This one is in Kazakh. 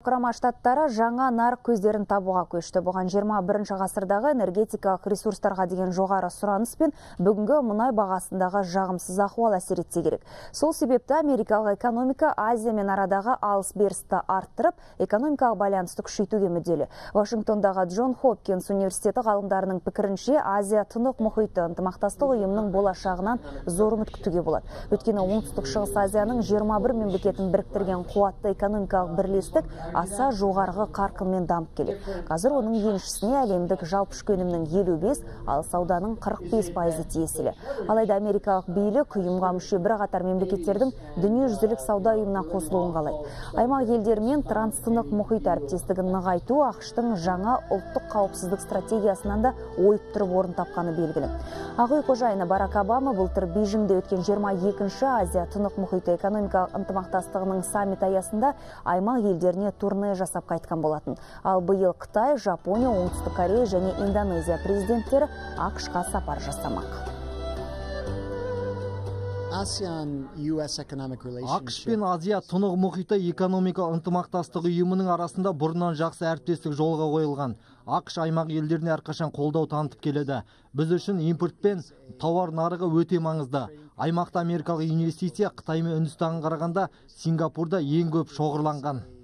Құрама Штаттары жаңа нарық көздерін табуға көшті. Бұған 21 ғасырдағы энергетикалық ресурстарға деген жоғары сұраныс пен бүгінгі мұнай бағасындағы жағымсыз ахуал әсер етсе керек. Сол себепті америкалық экономика Азия мен арадағы алыс-берісті арттырып, экономикалық байланысты күшейтуге мүдделі. Вашингтондағы Джон Хопкинс университеті ғалымдарының пікірінше, Азия-Тынық мұхиты ынтымақтастық ұйымының болашағынан зор үміт күтуге болады. Өйткені оңтүстік шығыс Азияның 21 мемлекетін біріктірген қуатты экономикалық бірлестік аса жоғарғы қарқынмен дамып келеді. Қазір оның еншісіне әлемдік жалпы ішкі өнімнің 55, ал сауданың 45% тиесілі. Алайда америкалық билік ұйымға мүше бірқатар мемлекеттердің дүниежүзілік сауда ұйымына қосылуын қалайды. Аймақ елдерімен транстынық мұхит әріптестігін нығайту ақш-тың жаңа ұлттық қауіпсіздік стратегиясынан да ойып тұрып орын тапқаны белгілі. Ақ үй қожайыны Барак Обама былтыр Бейжіңде өткен 22-ші Азия-Тынық мұхиты экономикалық ынтымақтастығының саммит аясында аймақ елдеріне турне жасап қайтқан болатын. Ал биыл Қытай, Жапония, Оңтүстік Корея және Индонезия президенттері ақш-қа сапар жасамақ. ақш пен Азия-Тынық мұхиты экономика ынтымақтастығы ұйымының арасында бұрыннан жақсы әріптестік жолға қойылған. ақш аймақ елдеріне әрқашан қолдау танытып келеді. Біз үшін импорт пен тауар нарығы өте маңызды. Аймақта америкалық инвестиция Қытай мен Үндістанға қарағанда Сингапурда ең көп шоғырланған.